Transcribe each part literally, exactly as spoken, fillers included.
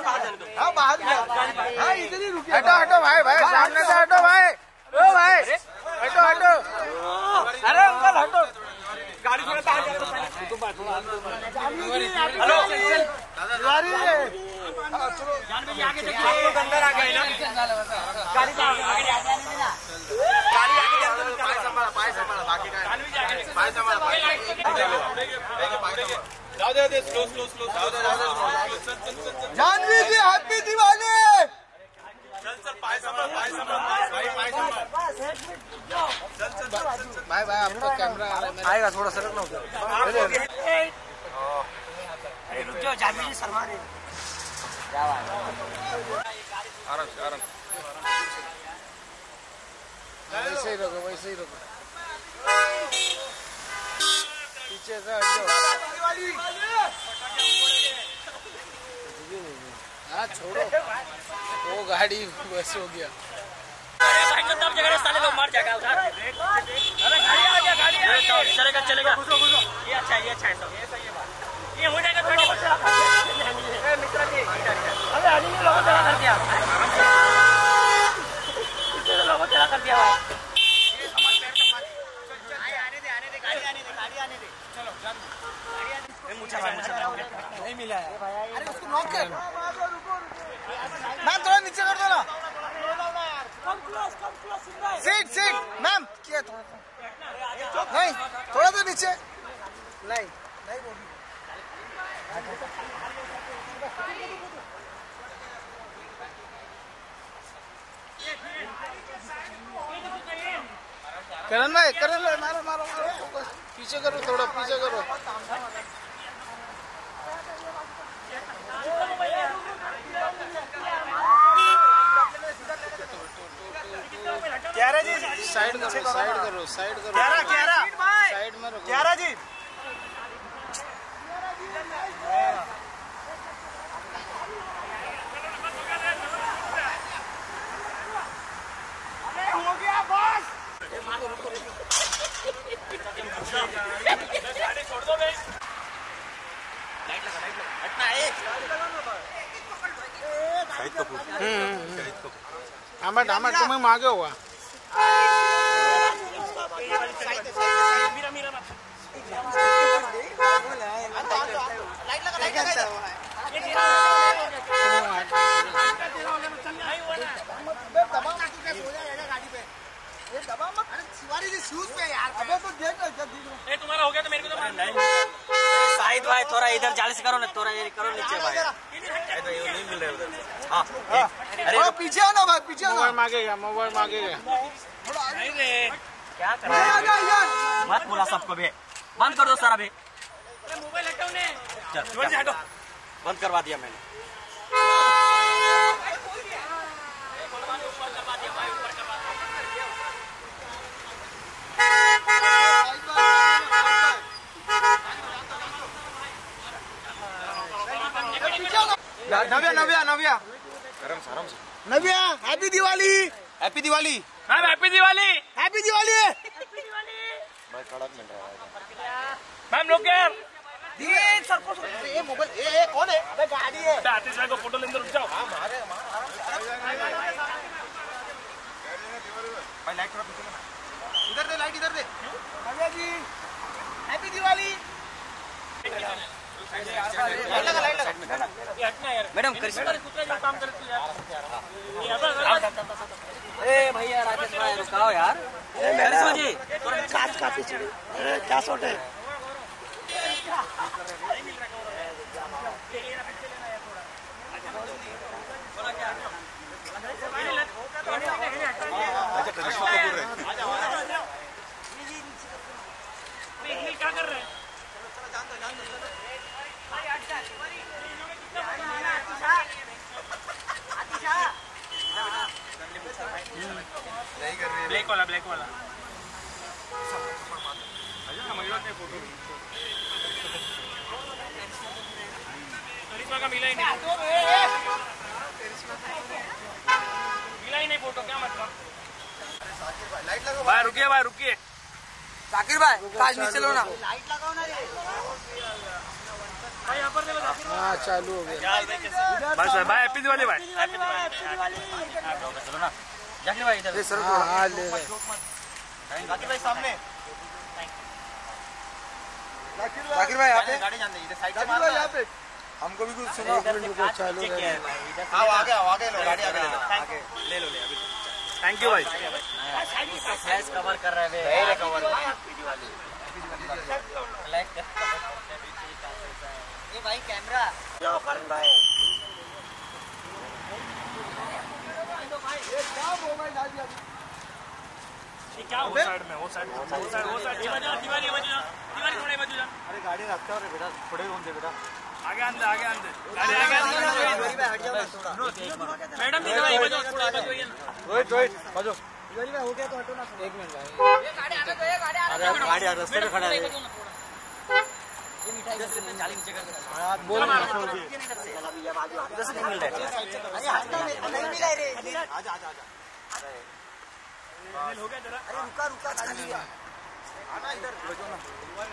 हाँ बाहर हाँ इधर ही रुकिए। हटो हटो भाई भाई सामने से हटो भाई। ओ भाई हटो हटो। अरे अंकल हटो। गाड़ी थोड़ा बाहर हेलो तिवारी जानवी आगे देखिए। आप लोग अंदर आ गए ना। गाड़ी आगे आगे गाड़ी आगे पाए संभाला पाए संभाला बाकी का जानवी आगे पाए संभाला जाओ दे दे स्लो स्लो स्लो जाओ दे जाओ जानवी जी हैप्पी दिवाली। चल चल पाए संभाल पाए संभाल भाई पाए संभाल चल चल भाई भाई आपका कैमरा आएगा थोड़ा सरक ना उधर। अरे रुक जाओ जानवी जी शर्मा रहे। क्या बात है आराम से आराम वैसे ही रखो वैसे ही रखो। पीछे से हटो। हाँ छोड़ो वो गाड़ी बस हो गया। अरे भाई तो तब जगह साले लोग मर जाएगा उधर। अरे गाड़ी आ गया गाड़ी आ गया चलेगा चलेगा। ये अच्छा ये अच्छा है सब ये सही है बात। ये हो जाएगा थोड़ी बहुत। ए मित्र जी अरे आने के लोगों चला कर दिया। कितने लोगों चला कर दिया भाई। ये सामान पैर तक मार। आने दे आने दे गाड़ी आने दे गाड़ी आने दे। चलो जान गाड़ी आने दे। मुझे मुझे नहीं मिला है। अरे उसको नॉक कर। मैम थोड़ा नीचे कर दो ना। सीट सीट मैम क्या थोड़ा नहीं थोड़ा तो नीचे नहीं नहीं करण भाई करण भाई मारो मारो मारो पीछे करो थोड़ा पीछे करो। साइड करो साइड करो साइड करो ग्यारह ग्यारह साइड में रखो ग्यारह जी। हो गया बस। गाड़ी छोड़ दो भाई। लाइट लगा लाइट लगा हटना है। शाहिद कपूर शाहिद कपूर आमट आमट तुम्हें मांगे हुआ मेरा मेरा मत लाइट लगा लाइट लगा गाड़ी पे ये दबा मत। अरे शिवारी जी शूज पे यार। अबे तो देख ए तुम्हारा हो गया तो मेरे को तो नहीं। शाहिद भाई थोड़ा इधर जाली से करो ना थोड़ा ये करो नीचे भाई। नहीं मिल रहा उधर। हां अरे पीछे आओ ना भाई पीछे आओ। मोबाइल मांगेगा मोबाइल मांगेगा। नहीं रे क्या कर रहा है मत बोला सबको भी बंद कर दो सारा भी। अरे मोबाइल हटाओ ने चल से हटो बंद करवा दिया मैंने। नव्या नव्या नव्या आराम से आराम से Navya happy Diwali happy Diwali ma'am happy Diwali happy Diwali happy Diwali. भाई कड़क मिल रहा है मैम लोग यार ये सर को ये मोबाइल ए ए कौन है। अबे गाड़ी है आतिश भाई को फोटो लेंदर रुक जाओ। हां मारे भाई लाइट थोड़ा पीछे ना इधर दे लाइट इधर दे। नव्या जी हैप्पी दिवाली। लाइट लगा लाइट लगा ये हटना यार मैडम करिश्मा कुत्ता जो काम करे तू यार। ए भैया राजेश भाई रुकाओ यार। करिश्मा जी काट का पीछे अरे क्या शॉट है। अच्छा करिश्मा कपूर है क्या कर रहे हैं। ब्लैक वाला ब्लैक वाला फोटो करिश्मा का मिला ही नहीं मिला ही नहीं फोटो क्या मतलब। भाई रुकिए भाई रुकिए साकिर भाई काज नीचे लो ना लाइट लगाओ ना रे। हाँ चालू हो गया। बस भाई हैप्पी दिवाली भाई। चलो ना जाकिर भाई इधर सर। हाँ हाँ ले रहे जाकिर भाई सामने। जाकिर भाई यहाँ पे गाड़ी जान दे इधर साइड से जाकिर भाई यहाँ पे हमको भी कुछ सुना। चालू है आओ आगे आओ आगे लो गाड़ी आगे ले लो आगे ले लो ले अभी। थैंक यू भाई। फ्लैश कवर कर रहे हैं बे कवर फ्लैश ये भाई कैमरा लो कर भाई ये क्या मोबाइल डाल दिया क्या वो साइड में वो साइड वो साइड वो साइड दिवाली दिवाली बजू जा दिवाली थोड़े बजू जा। अरे गाड़ी रखता है बेटा थोड़े होने दे बेटा आगे आंदे आगे आंदे गाड़ी आगे आंदे दिवाली भाई हट जाओ थोड़ा मैडम दिवाली बजो थोड़ा बजो ये रोहित रोहित बजो दिवाली भाई हो गया तो हटो ना एक मिनट भाई। ये गाड़ी आने दो ये गाड़ी आने दो गाड़ी रास्ते में खड़ा है ये मिठाई दस रुपए चालीस नीचे कर बोल दस नहीं मिल रहा है अरे हटना मेरे को नहीं मिला रे आजा आजा आजा हो गया जरा। अरे रुका रुका खाली आना इधर बजो ना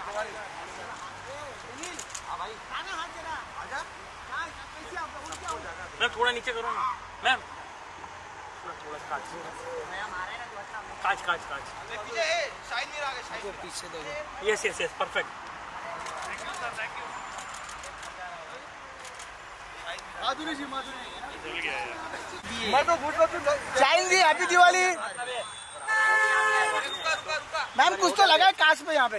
हां भाई खाना हाथ देना आजा हां कैसे आप उठ क्या हो जाएगा मैम थोड़ा नीचे करो ना मैम थोड़ा थोड़ा काट काट काट काट पीछे शायद नहीं आ गया शायद पीछे देखो। Yes yes yes perfect. Thank you sir thank you. Madhuri ji Madhuri चल गया यार। मैं तो भूल रहा शाइन जी हैप्पी दिवाली। मैम कुछ तो लगा है कांच पे यहाँ पे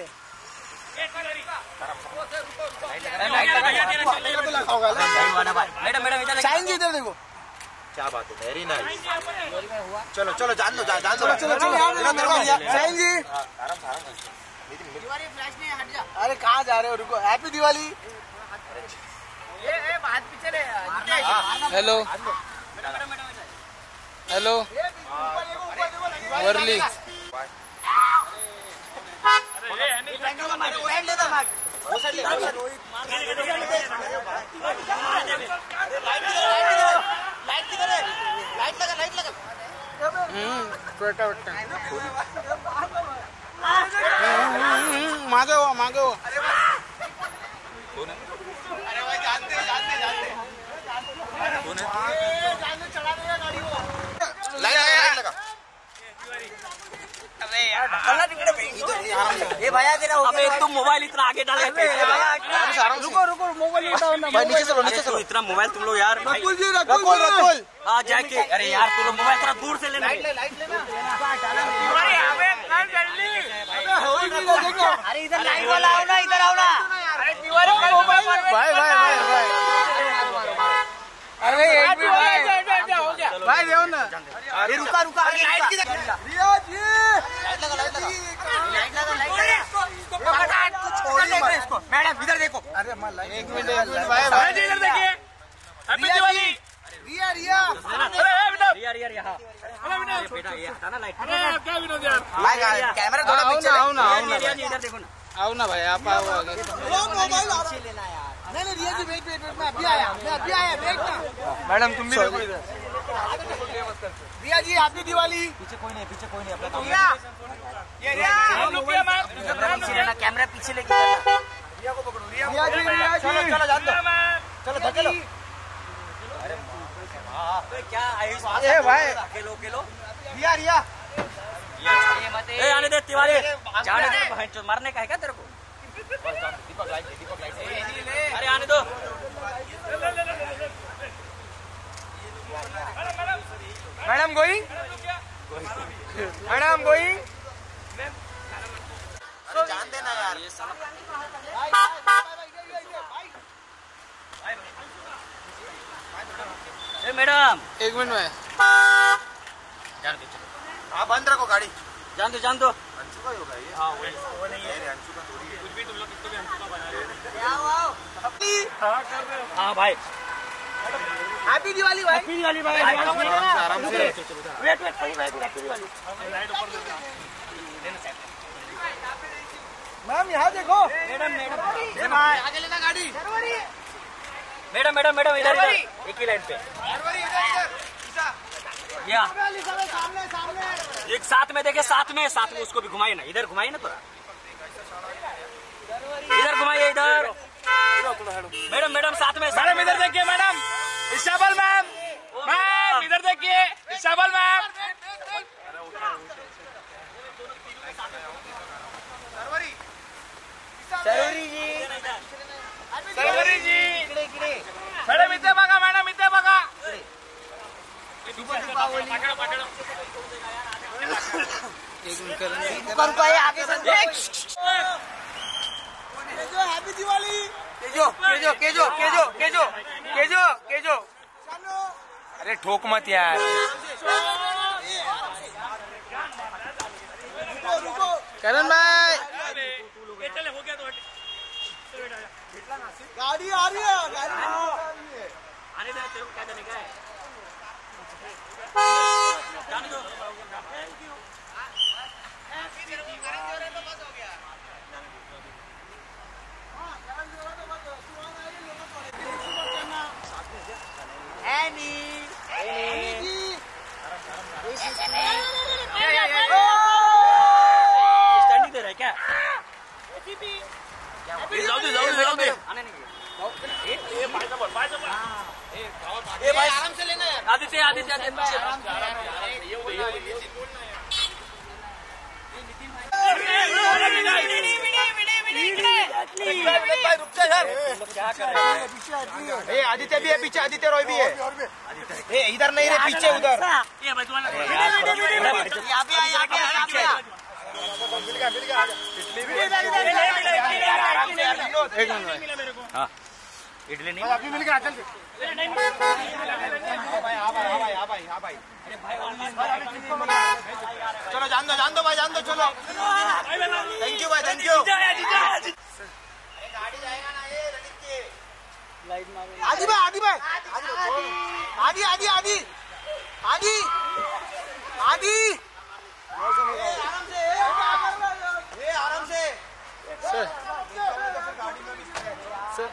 मैडम मैडम इधर शाइन जी इधर देखो। क्या बात है वेरी नाइस चलो चलो जान दो जान दो चलो चलो चलो शाइन जी दिवाली फ्लैश नहीं हट जा। अरे कहाँ जा रहे हो रुको। हैप्पी दिवाली। ये ए हाथ पीछे ले हेलो हेलो वर्ली वो साइड ले लाइट किधर है लाइट लगा लाइट लगा हम्म बेटा बेटा मांगे हो मांगे हो। अरे भाई जानते जानते जानते जानते चढ़ा देगा गाड़ी वो लाइट लगा लाइट लगा अबे यार ढकलना टिकट ये भैया तेरा हो गया। अबे तुम मोबाइल इतना आगे डाल के रुको रुको मोबाइल उठाओ ना भाई नीचे चलो नीचे चलो। इतना मोबाइल तुम लोग यार रकुल जी रकुल रकुल हाँ जाके अरे यार तुम लोग मोबाइल थोड़ा दूर से लेना। लाइट ले लाइट लेना अरे इधर लाइट वाला आओ ना इधर आओ ना अरे दीवार भाई भाई भाई भाई अरे एक मिनट भाई भाई देखो ना। अरे रुका रुका आगे लाइट किधर रिया जी लाइट लगा लाइट लगा लाइट लगा लाइट लगा तू छोड़ दे इसको मैडम इधर देखो अरे एक मिनट एक मिनट भाई भाई जी इधर देखिए हैप्पी दिवाली। रिया रिया अरे बेटा रिया रिया रिया हां अरे बेटा बेटा ये हटाना लाइट अरे क्या विनोद यार भाई कैमरा थोड़ा पीछे आओ ना आओ ना रिया जी इधर देखो ना आओ ना भाई आप आओ आगे। मोबाइल पीछे लेना यार नहीं नहीं Riya ji wait wait wait मैं अभी आया मैं अभी आया वेट ना। मैडम तुम भी देखो इधर। रिया जी हैप्पी दिवाली। पीछे कोई नहीं पीछे कोई नहीं अपना काम ये रिया हम लोग क्या मैम कैमरा पीछे लेना कैमरा पीछे लेके चलना रिया को पकड़ो रिया रिया जी रिया जी चलो चलो जान दो मैम चलो धकेलो अरे हां क्या आयुष ए भाई अकेलो अकेलो रिया रिया ये मत ए आने दे तिवारी जाने दे बहन चोद मारने का है क्या तेरे को दीपक लाइट दीपक लाइट अरे आने दो मैडम गोइंग मैडम गोइंग जान देना यार ये साला ए मैडम एक मिनट में जान दो चलो हां बंद रखो गाड़ी जान दो जान दो अंशु का ही होगा ये हाँ वही वो नहीं है अंशु का थोड़ी है कुछ भी तुम लोग किसको भी हमको बना रहे हो आओ आओ हाँ भाई हैप्पी दिवाली भाई। हैप्पी दिवाली भाई आराम से वेट वेट सही भाई हैप्पी दिवाली लाइट ऊपर देना मैम यहाँ देखो। मैडम मैडम आगे लेना गाड़ी। मैडम मैडम मैडम इधर इधर एक ही लाइन पे या सामने सामने एक साथ में देखे साथ में साथ में उसको भी घुमाइए ना इधर घुमाइए ना थोड़ा इधर घुमाइए इधर मैडम मैडम साथ में मैडम इधर देखिए मैडम इशाबल मैम मैम इधर देखिए Isabel ma'am Sharvari ji Sharvari ji madam इथे बघा मैडम इथे बघा आगे हैप्पी दिवाली केजो केजो केजो केजो केजो केजो केजो अरे ठोक मत यार करण भाई चले हो गया तो गाड़ी आ रही है गाड़ी आने दे तेरे को क्या जाने का है जाने दो एनी एनी स्टैंड दे रहा है क्या जाओ दे जाओ दे जाओ दे आने नहीं ए ए भाई साहब भाई साहब ए भाई आराम से लेना यार आदित्य आदित्य आदित्य आराम से ये बोल ये भाई रुक जा यार क्या कर रहे हैं ए आदित्य भी है पीछे आदित्य रॉय भी है ए इधर नहीं रे पीछे उधर ये भाई तुम्हारा यहाँ पे आ यहाँ पे यहाँ पे मिल गया मिल गया एक मिनट हाँ इडली नहीं अभी मिल गया चल भाई हाँ भाई हाँ भाई हाँ भाई हाँ भाई चलो जान दो जान दो भाई जान दो चलो थैंक यू भाई थैंक यू गाड़ी जाएगा ना ये रणजीत के लाइट मारो आदि भाई आदि भाई आदि आदि आदि आदि आदि आराम से ए आराम से सर गाड़ी में सर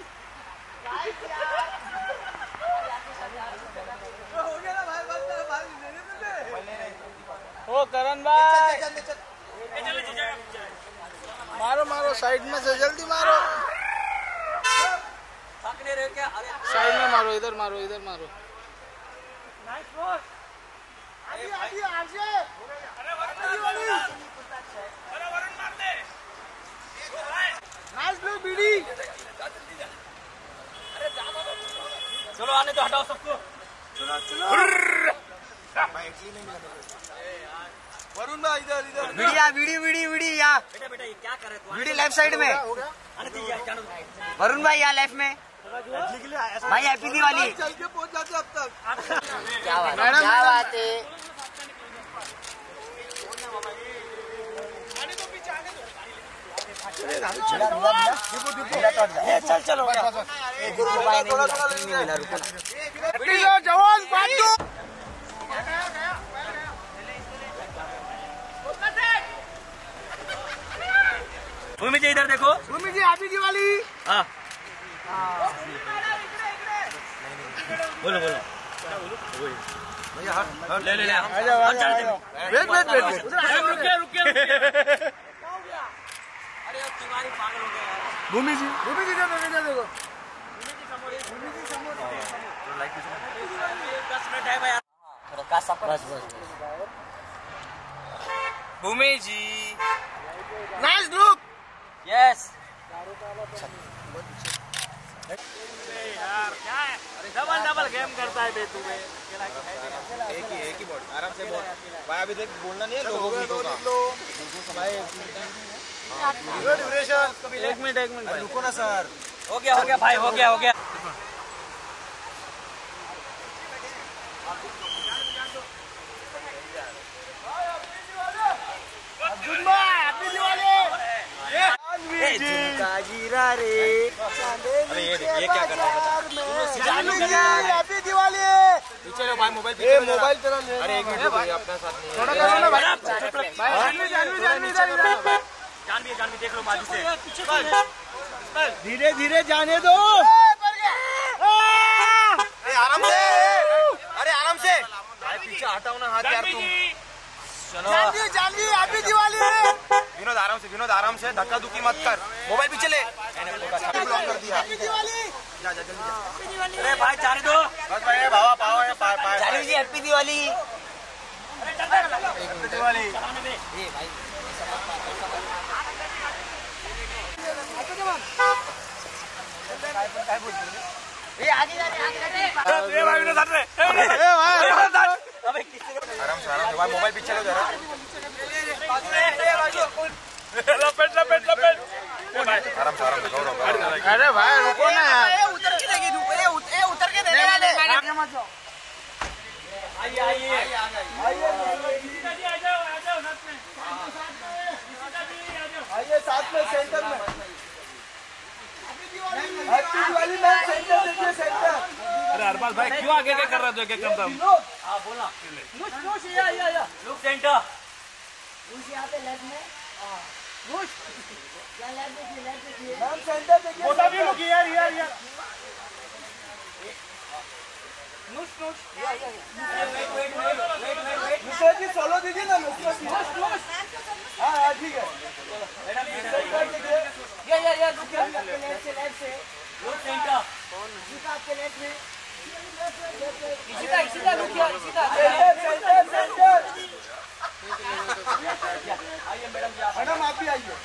ओ करण भाई मारो मारो साइड में से जल्दी मारो थकने रहे क्या अरे साइड में मारो इधर मारो इधर मारो अरे वरुण मार दे नाइस ब्लू बीडी चलो आने तो हटाओ सबको चलो चलो वरुण भाई इधर इधर वीडियो वीडियो वीडियो वीडियो यहाँ बेटा बेटा ये क्या कर रहे हो वीडियो लेफ्ट साइड में आने दीजिए जानो वरुण भाई यहाँ लेफ्ट में भाई हैप्पी दिवाली चल के पहुंच जाते अब तक क्या बात है क्या बात है चल चलो जवान भूमि जी इधर देखो भूमि जी हैप्पी दिवाली हाँ बोलो बोलो ले ले ले वेट वेट वेट रुके रुके अरे अब तुम्हारी पागल हो गया यार भूमि जी भूमि जी देखो इधर देखो दस मिनट है भाई Bhumi ji nice look yes यार क्या है डबल डबल गेम करता है बे तू बे एक ही एक ही बोल आराम से बोल भाई अभी देख बोलना नहीं है लोगों को भाई एक मिनट एक मिनट रुको ना सर हो गया हो गया भाई हो गया हो गया जीरा रे अरे ये ये क्या कर रहा है हैप्पी दिवाली चलो भाई मोबाइल ए मोबाइल चला अरे एक मिनट अपना साथ थोड़ा करो ना भाई जानवी जानवी जानवी जानवी जानवी देख लो माजी से धीरे धीरे जाने दो अरे आराम से अरे आराम से भाई पीछे हटाओ ना हाथ यार तुम चलो जानवी जानवी हैप्पी दिवाली विनोद आराम से, विनोद आराम से, धक्का धुक्की मत कर, मोबाइल पीछे ले। ब्लॉक कर दिया। जा जा जल्दी जा। अरे भाई जाने दो बस भाई, भावा पाओ है पाए पाए। जाने दीजिए, हैप्पी दिवाली। हैप्पी दिवाली। ये भाई ये आगे जा रहे, आगे जा रहे। ए भाई विनोद हट रे। ए भाई अबे किसी को आराम से, आराम से भाई, मोबाइल पीछे लो जरा। लपेट लपेट लपेट। आराम से, आराम से गौरव। अरे भाई रुको ना यार, उतर के देगी, ये उतर के देने वाले। आइए आइए आइए आ जाओ आ जाओ साथ में। आइए साथ में, सेंटर में। हैप्पी दिवाली मैम, सेंटर देखिए, सेंटर। अरे अरबाज भाई क्यों आगे क्या कर रहे हो? क्या करता हूँ? हाँ बोलना। लुक लुक या या या लुक सेंटर। लुक यहाँ पे लेफ्ट में। हाँ लुक या लेफ्ट देखिए, लेफ्ट देखिए मैम, सेंटर देखिए। मोटा भी लुक यार यार यार। नुश नुश या या wait wait wait wait wait wait Mishra ji solo दीजिए ना, मिश्रा जी। नुश नुश। हाँ हाँ ठीक है। मैडम देखिए या या या लुक आपके लेफ्ट से, लेफ्ट से लुक सेंटर। लुक आपके लेफ्ट में, सीधा सीधा लुक या सीधा सेंटर सेंटर सेंटर। आइए मैडम जी, आप मैडम आप भी आइए।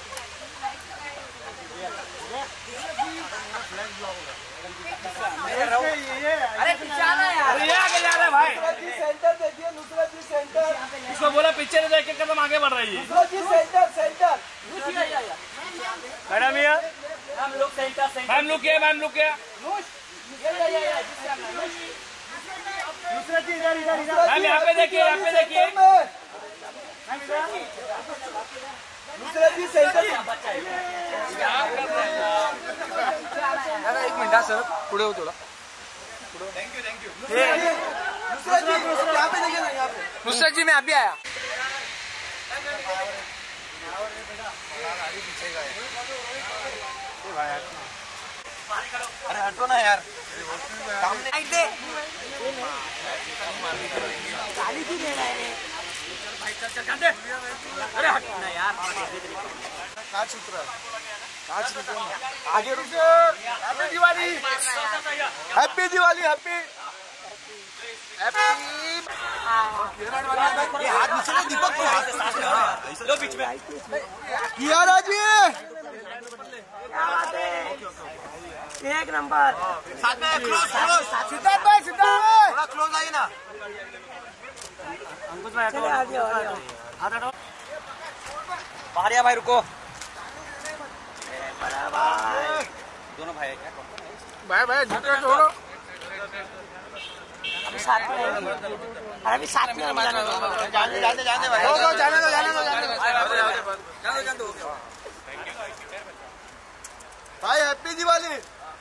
अरे पीछे आना यार। अरे ये आगे जा रहा है भाई। नुसरत जी सेंटर देखिए, नुसरत जी सेंटर। इसको बोला पीछे नहीं देख के कदम आगे बढ़ रही है। Nushrat ji centre, centre. Look या या या मैडम ये हम लोग सेंटर सेंटर। मैम लुक है, मैम लुक है। या या या या जिससे हम नुश। नुसरत जी इधर इधर इधर। मैम यहाँ पे देखिए, यहाँ पे देखिए। नुसरत जी सेंटर। एक मिनट सर, पुढे हो थोड़ा। Thank you thank you. Nushrat ji यहाँ पे देखिए ना, यहाँ पे। नुसरत जी मैं अभी आया। अरे हटो ना यार, साइड दे। गाली क्यों दे रहा है? भाई चल चल दे। अरे हट ना यार। कांच उतरा, कांच रुको, आगे रुको। Happy Diwali, happy Diwali, happy happy. ये हाथ नीचे लो दीपक को, हाथ लो बीच में। कियारा जी क्या बात है? एक नंबर। साथ में क्लोज क्लोज। सिद्धार्थ भाई, सिद्धार्थ भाई थोड़ा क्लोज आइए ना। अंकुश भाई हटो, आ जाओ आ जाओ। हाथ हटो। बाहर या भाई रुको। बड़ा भाई दोनों भाई क्या करो? भाई भाई झुके छोड़ो। अभी साथ में रहेंगे। अभी साथ में जाने दो, जाने जाने जाने भाई, जाने दो जाने दो जाने दो जाने दो जाने दो। भाई हैप्पी दिवाली।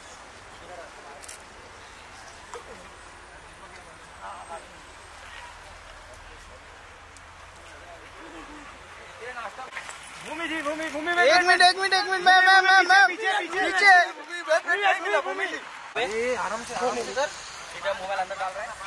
भूमि जी, भूमि भूमि में एक मिनट एक मिनट एक मिनट मैं मैं मैं मैं पीछे भूमि जी। ए आराम से आराम से सर। सीधा मोबाइल अंदर डाल रहे हैं।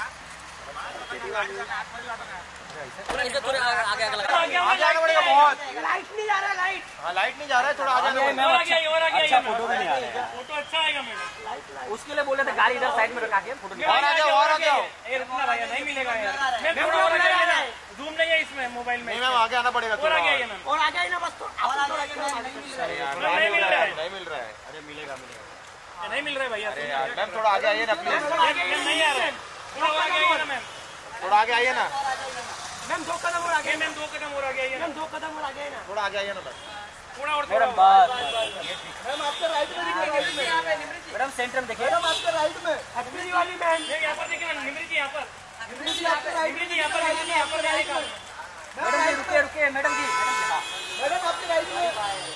थोड़ा इधर थोड़ा आगे आगे लगा। आगे आगे पड़ेगा बहुत। लाइट नहीं जा रहा, लाइट। हाँ लाइट नहीं जा रहा है, थोड़ा आगे और आ गया, और आ गया। अच्छा फोटो भी नहीं आ रहा है। फोटो अच्छा आएगा मैडम। उसके लिए बोले थे गाड़ी इधर साइड में रखा के फोटो निकाल। और आ जाओ, और आ जाओ। ये रुकना भैया, नहीं मिलेगा यार। मैं फोटो और आ गया। जूम नहीं है इसमें मोबाइल में। नहीं मैम आगे आना पड़ेगा। और आ गया ये मैम। और आ गया ना बस तो। और आ गया नहीं मिल रहा है। नहीं मिल रहा है, नहीं मिल रहा है। अरे मिलेगा मिलेगा। नहीं मिल रहा है भैया। अरे यार मैम थोड़ा आगे आइए ना प्लीज। नहीं आ रहा है, थोड़ा आगे आइए ना मैम। थोड़ा आगे आइए ना मैम। दो कदम और आगे। मैम दो कदम और आगे आइए ना। मैम दो कदम और आगे ना। थोड़ा आगे आइए ना बस। थोड़ा और थोड़ा। मैम आपके राइट में देखिए, मैडम सेंटर में देखिए। मैडम आपके राइट में। Happy Diwali ma'am. ये यहाँ पर देखिए ना, निमृत जी यहाँ पर। निमृत जी आपके राइट निमृत जी यहाँ पर, निमृत जी यहाँ पर जाएगा। मैडम जी रुके रुके मैडम जी। मैडम आपके राइट में।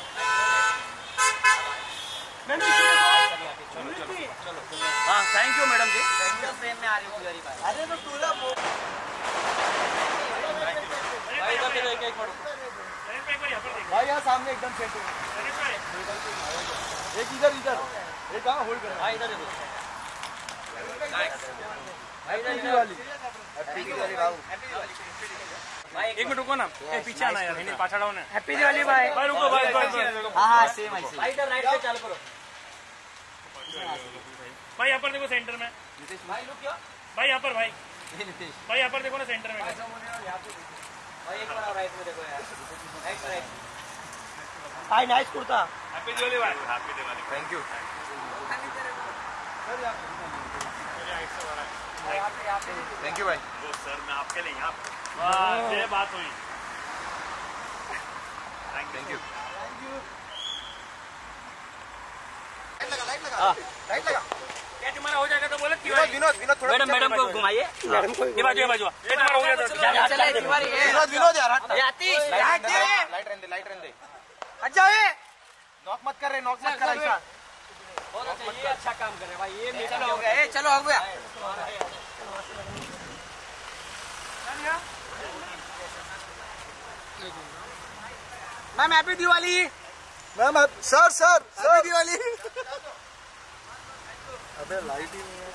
मैम जी हाँ थैंक यू मैडम जी। फ्रेम में आ रही हूँ भाई। अरे तो पूरा भाई इधर देखो, एक एक फोटो। एक बार यहाँ पर देखिए। भाई यहाँ सामने एकदम सेंटर। एक इधर इधर एक कहाँ होल्ड कर। भाई इधर देखो। भाई इधर हैप्पी दिवाली। एक मिनट रुको ना, पीछे आना यार, पाछड़ आओ ना। हैप्पी दिवाली भाई। भाई रुको भाई, हाँ हाँ सेम ऐसे। भाई इधर राइट से चालू करो। भाई यहाँ पर देखो सेंटर में। भाई लुक क्या? भाई यहाँ पर भाई। भाई यहाँ पर देखो ना सेंटर में। भाई एक बार राइट में देखो यार। Right right. भाई नाइस कुर्ता। हैप्पी दिवाली भाई। Happy Diwali. Thank you. Thank you भाई। वो सर मैं आपके लिए यहाँ वाह ये बात हुई। Thank you. लाइट लगा लाइट लगा लाइट लगा। क्या तुम्हारा हो जाएगा तो बोले विनोद विनोद विनोद थोड़ा मैडम मैडम को घुमाइए। मैडम को ये बाजू ये बाजू ये तुम्हारा हो गया तो विनोद विनोद यार आतीश लाइट दे लाइट रहने दे लाइट रहने दे। हट जाओ ये नॉक मत कर रहे नॉक मत कर ऐसा। बहुत अच्छा ये अच्छा काम कर रहे भाई। ये चलो हो गया। ए चलो हो गया। Ma'am happy Diwali. Ma'am sir sir happy Diwali. अबे लाइट ही नहीं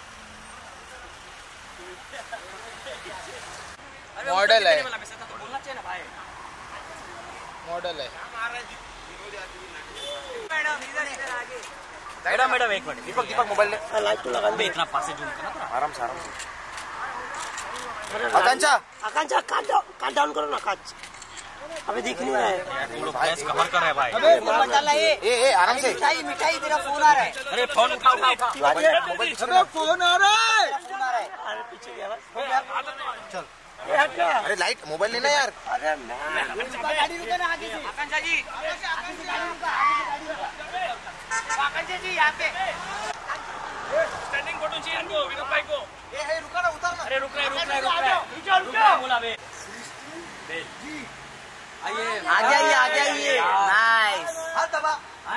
है। मॉडल है बोलना चाहिए ना भाई। मॉडल है। मैडम इधर इधर आगे। मैडम मैडम एक मिनट। दीपक दीपक मोबाइल ले। लाइट तो लगा दे। इतना पास से जूम करना थोड़ा आराम से आराम से। आकांक्षा आकांक्षा काट डाउन काट डाउन करो ना काट। अबे दिख नहीं रहा है। तुम लोग फेस कवर कर रहे हैं भाई। अबे फोन डाला ये। ए ए आराम से। मिठाई मिठाई तेरा फोन आ रहा है। अरे फोन उठा उठा उठा। अबे फोन आ रहा है। फोन आ रहा है। अरे पीछे गया बस। चल ये हट गया। अरे लाइट मोबाइल लेना यार। अरे मैं गाड़ी रुका ना आगे से। आकांक्षा जी आकांक्षा जी यहाँ पे स्टैंडिंग फोटो चाहिए इनको विनोद भाई को। ए हे रुका ना उतर ना। अरे रुक रहे रुक रहे रुक रहे रुक रहे बोला बे। आइए आ गया ये आ गया ये नाइस। हाथ दबा।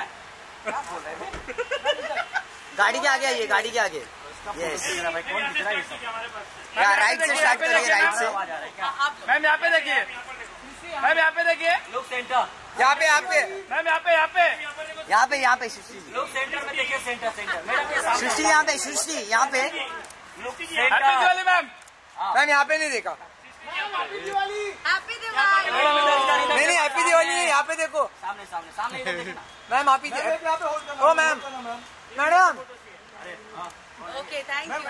गाड़ी के आगे आइए गाड़ी के आगे। यस कौन दिख रहा है यार राइट से स्टार्ट करिए राइट से। मैम यहाँ पे देखिए मैम यहाँ पे देखिए लोग सेंटर यहाँ पे यहाँ पे मैम यहाँ पे यहाँ पे यहाँ पे यहाँ पे सृष्टि लोग सेंटर में देखिए सेंटर सेंटर मैडम सृष्टि यहाँ पे सृष्टि यहाँ पे हैप्पी दिवाली मैम। मैम यहाँ पे नहीं देखा। हैप्पी दिवाली। नहीं नहीं हैप्पी दिवाली नहीं यहाँ पे देखो। सामने सामने सामने इधर देखना। मैम आप ही ओ ma'am madam okay thank you.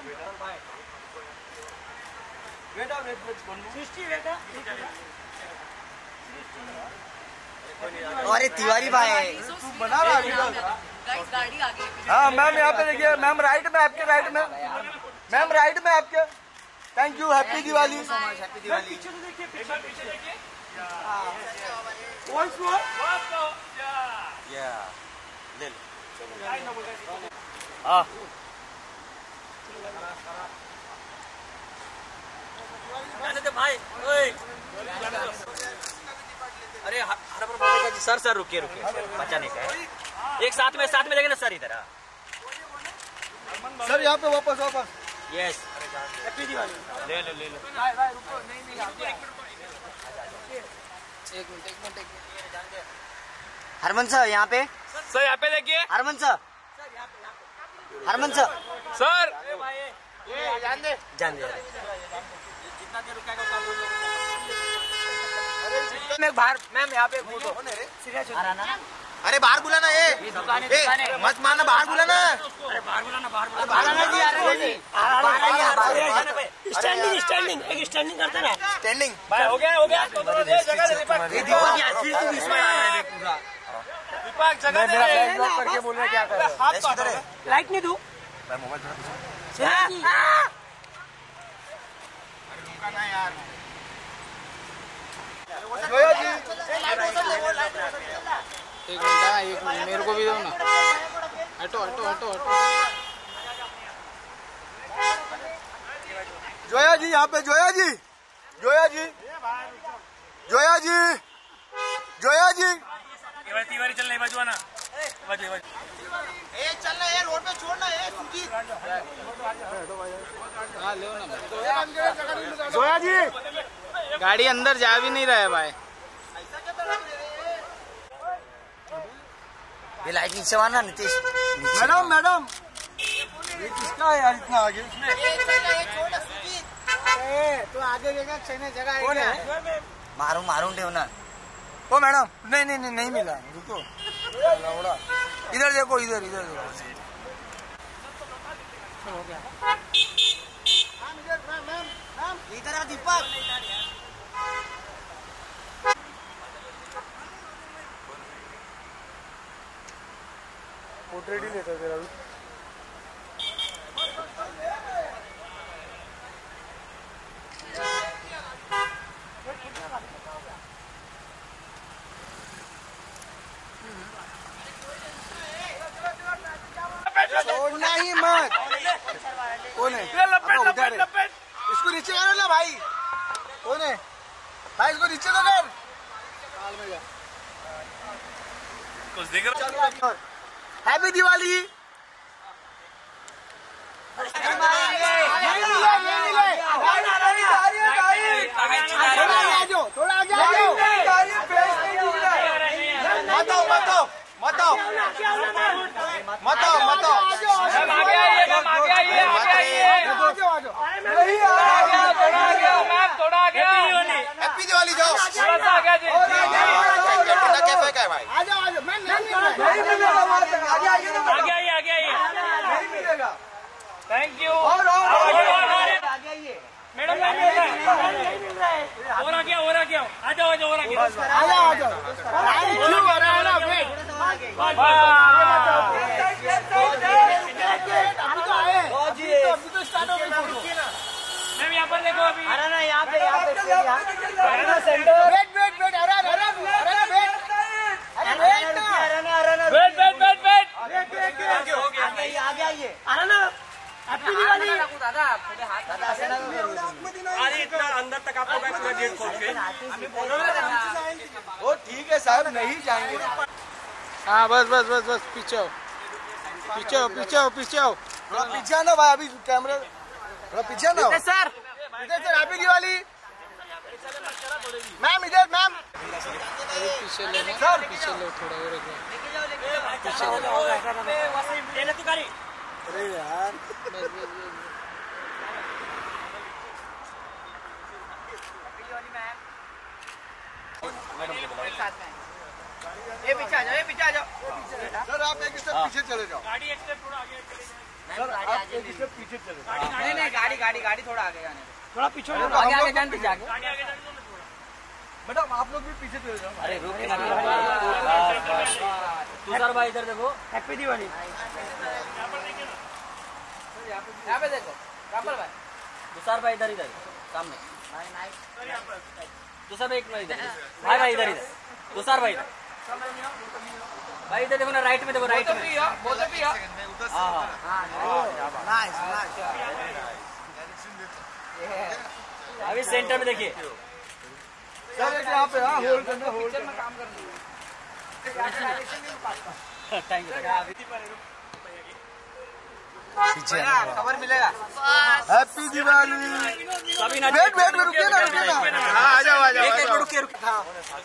Srishti बेटा अरे तिवारी भाई बना रहा है। गाइस गाड़ी आ गई। हाँ मैम यहाँ पे देखिए मैम राइट में आपके राइट में मैम राइट में आपके। Thank you happy Diwali. Happy Diwali. पीछे तो देखिए पीछे पीछे देखिए वन फ्लोर या ले लो। हाँ जाने दे भाई ओए। अरे हर बार बोलेगा जी सर सर रुकिए रुकिए बचाने का है। एक साथ में साथ में देंगे ना सर इधर। सर यहाँ पे वापस वापस। Yes happy Diwali. ले लो ले लो भाई भाई रुको नहीं नहीं एक मिनट एक मिनट हरमन सर यहाँ पे सर यहाँ पे देखिए Harman sir Harman sir sir जान दे जान दे जितना देर रुकाएगा उतना मैं बाहर मैम यहाँ पे फोटो। अरे बाहर बुलाना ये ए, मत मारना बाहर बुलाना। अरे बाहर बुलाना बाहर बुलाना जी आ रहे जी स्टैंडिंग स्टैंडिंग एक स्टैंडिंग करते ना स्टैंडिंग भाई हो गया हो गया तो दे जगह दे दीपक दीपक जगह दे ब्लॉक करके बोल रहे क्या कर रहे हो। लाइट नहीं दूं मैं मोबाइल थोड़ा रुका ना यार। जोया जी एक मिनट एक मिनट मेरे को भी दो ना। हटो हटो हटो हटो। जोया जी यहाँ पे जोया जी जोया जी जोया जी जोया जी तिवारी चल नहीं बजवाना बजे बजे ए चलना ये रोड पे छोड़ना ये सुजीत। हाँ ले ना जोया जी गाड़ी अंदर जा भी नहीं रहा है भाई। ये लाइट नीचे मारना नीतीश। मैडम मैडम ये किसका है यार इतना आगे। तू आगे देखा छेने जगह कौन है? मारू मारून ठेव ना। ओ मैडम, नहीं नहीं नहीं नहीं मिला, रुको। इधर देखो, इधर इधर देखो। हो गया। इधर आ दीपक। पोर्ट्रेट ही लेता तेरा भी। छोड़ना ही मत। कौन है? लपेट, लपेट। इसको नीचे करो ना भाई। कौन है भाई? इसको नीचे तो कर। कुछ दिख रहा? हैप्पी दिवाली। नहीं मिले, नहीं मिले। थोड़ा आगे आ जाओ, थोड़ा आगे आ जाओ। मत आओ, मत आओ, मत आओ, मत आओ, मत आओ। आगे आइए, मैम आगे आइए, आगे आइए। नहीं आ गया, थोड़ा आ गया मैम, थोड़ा आ गया। हैप्पी दिवाली जाओ। थोड़ा सा आ गया जी। कैफे का है भाई। आ जाओ, आ जाओ। मैं नहीं मिलेगा। आगे आइए, आगे आइए, आगे आइए। नहीं मिलेगा। Thank you. और और आगे आइए। मैडम नहीं मिल रहा है। और आ गया, और आ गया। आ जाओ, आ जाओ, और आ गया। आ जाओ, आ जाओ। क्यों हो रहा है ना? वेट। अभी तो आए। अभी तो स्टार्ट हो गई फोटो। मैम यहाँ पर देखो अभी। अरे ना यहाँ पे, यहाँ पे वेट वेट वेट। अरे अरे अरे वेट। अरे वेट ना। Wait wait wait wait. आगे आइए। अरे ना। हैप्पी दिवाली। दादा अरे इतना अंदर तक आपको मैं पूरा गेट खोल के वो ठीक है साहब, नहीं जाएंगे। हाँ बस बस बस बस पीछे आओ, पीछे आओ, पीछे आओ, पीछे आओ। थोड़ा पीछे आना भाई, अभी कैमरा थोड़ा पीछे ना। सर इधर सर, हैप्पी दिवाली। मैम इधर, मैम पीछे ले सर, पीछे लो थोड़ा और एक बार। अरे यार ये पीछे आ जाओ, ये पीछे आ जाओ। सर, आप एक स्टेप पीछे चले जाओ। गाड़ी एक स्टेप थोड़ा आगे सर, आप एक स्टेप पीछे चले जाओ। नहीं नहीं, गाड़ी गाड़ी गाड़ी थोड़ा आगे जाने दो। थोड़ा पीछे आगे आगे जान पीछे आगे। गाड़ी आगे जाने दो ना थोड़ा। मैडम आप लोग भी पीछे चले जाओ। अरे रुक के तुषार भाई इधर देखो। हैप्पी दिवाली। यहाँ पे देखो रापल भाई। तुषार भाई इधर इधर सामने। तुषार भाई एक मिनट इधर। भाई भाई इधर इधर। तुषार भाई भाई इधर देखो ना, राइट में देखो, राइट में। बोलते भी हाँ। हाँ हाँ नाइस नाइस। अभी सेंटर में देखिए सर, एक यहाँ पे हाँ, होल्ड करना, होल्ड करना। काम करना। Thank you. पीछे खबर मिलेगा। हैप्पी दिवाली। सभी ना वेट वेट रुकिए ना, रुकिए ना। हाँ आ जाओ, आ जाओ। एक एक रुकिए रुकिए। हाँ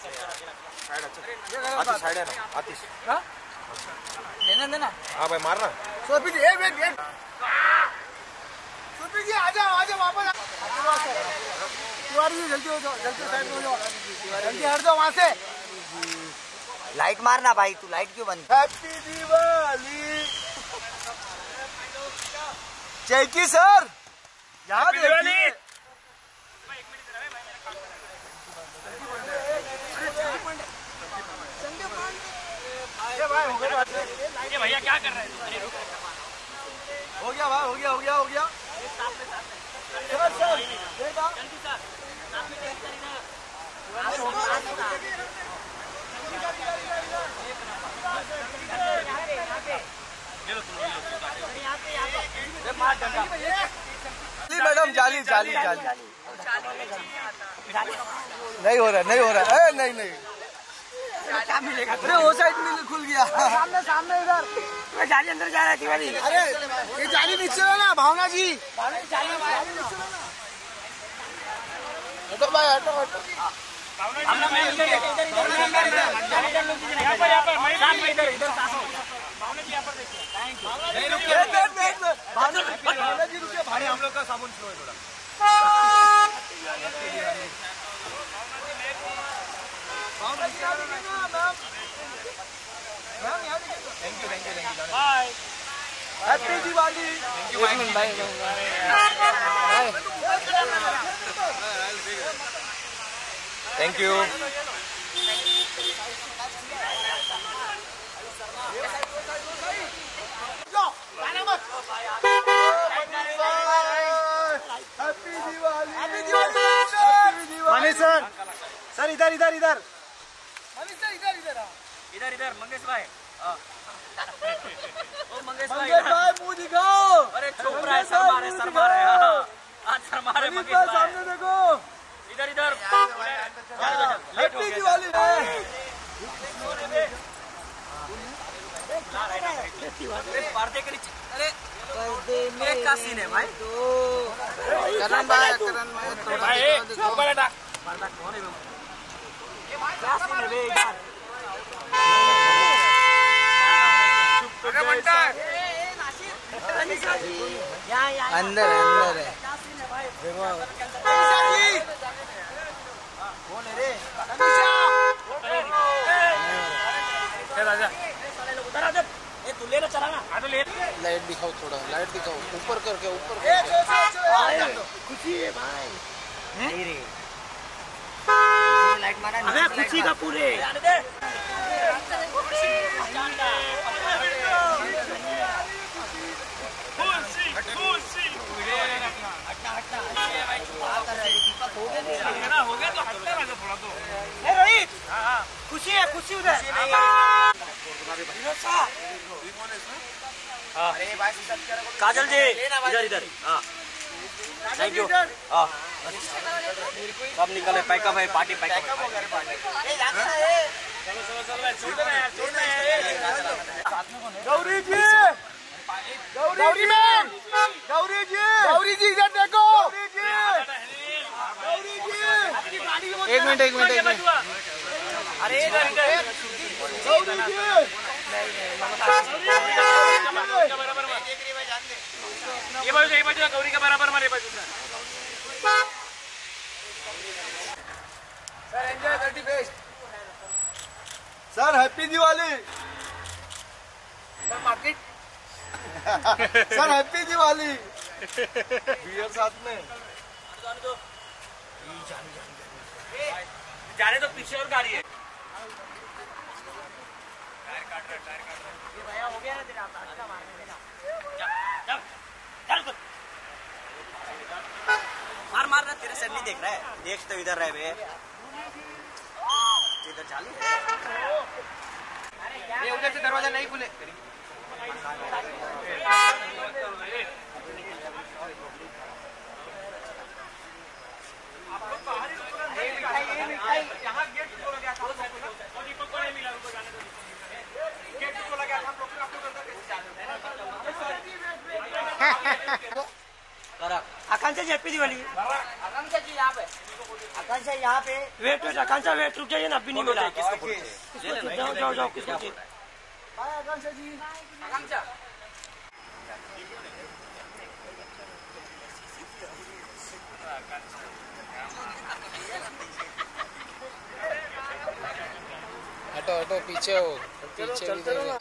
साइड है ना, आतिश। देना देना। हाँ भाई मारना। सोफी जी, एक वेट वेट। सोफी जी आ जाओ, आ जाओ वापस। तिवारी जी जल्दी हो जाओ, जल्दी साइड में हो जाओ, जल्दी हट जाओ वहाँ से। लाइट मारना भाई, तू लाइट क्यों बंद? हैप्पी दिवाली। जैकी सर, यहाँ देखिए। ये भैया क्या कर रहे हैं? हो गया भाई, हो गया, हो गया, हो गया। सर सर देखा। मैडम जाली जाली जाली नहीं हो रहा, नहीं हो रहा है, नहीं नहीं क्या मिलेगा? अरे वो साइड में खुल गया। सामने सामने इधर जाली अंदर जा रहा है तिवारी। अरे ये जाली नीचे है ना भावना जी। हटो भाई, हटो हटो। भावना जी रुकिए, भाई हम लोग का साबुन स्लो है थोड़ा। Thank you thank you thank you bye happy Diwali एक मिनट भाई भाई thank you happy Diwali happy Diwali Manish sir sir इधर इधर इधर मनीष सर इधर इधर इधर इधर मंगेश भाई ओ मंगेश भाई मंगेश भाई मुंह दिखाओ अरे छोकरा है शर्मा रहे शर्मा रहे हां आज शर्मा रहे मंगेश भाई सामने देखो इधर इधर हैप्पी दिवाली पर्दे के नीचे अरे एक का सीन है भाई करण भाई करण भाई थोड़ा भाई ऊपर हटा पर्दा कौन है क्या सीन है बे यार अरे बंटा यहाँ यहाँ अंदर अंदर है क्या सीन है भाई कौन है रे चल आजा उधर आ जा ए तू लेना चला ना आ तो ले लाइट दिखाओ थोड़ा लाइट दिखाओ ऊपर करके ऊपर ए चल चल खुशी है भाई नहीं रे लाइट मारा अबे खुशी का पूरे आने दे खुशी खुशी ना हो गया तो हटने लगा थोड़ा तो ए रोहित हां हां खुशी है खुशी उधर अरे भाई काजल जी इधर इधर हाँ थैंक यू हाँ सब निकले पैकअप है party pack up Gauri ji Gauri ma'am Gauri ji Gauri ji इधर देखो गौरी जी गौरी जी एक मिनट एक मिनट एक मिनट अरे इधर इधर गौरी जी ये बाजू ये बाजू गौरी का बराबर मारे बाजू sir enjoy thirty best sir happy Diwali sir happy Diwali beer साथ में जाने तो पीछे और गाड़ी है भैया हो गया ना तेरा अच्छा मारने देना मार मार रहा तेरे सर नहीं देख रहा है देख तो इधर रहे बे इधर चाली ये उधर से दरवाजा नहीं खुले यहाँ गेट खोला गया था और दीपक को नहीं मिला उनको जाने दो गेट खोला गया था हम लोग आप लोग आकांक्षा जी हैप्पी दिवाली आकांक्षा जी यहाँ पे आकांक्षा यहाँ पे वेट वेट आकांक्षा वेट रुक जाइए ना अभी नहीं मिला किसको जाओ जाओ जाओ किसको बाय आकांक्षा जी आकांक्षा हटो हटो पीछे हो पीछे भी देखो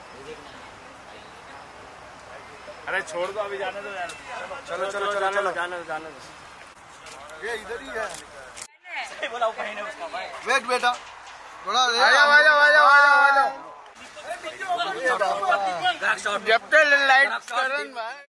अरे छोड़ दो अभी जाने दो यार चलो चलो चलो चलो जाने दो जाने दो ये इधर ही है सही बोला वो बहन है उसका भाई वेट बेटा थोड़ा आ जाओ आ जाओ आ जाओ आ जाओ ग्राहक शॉट जब तक लाइट करण भाई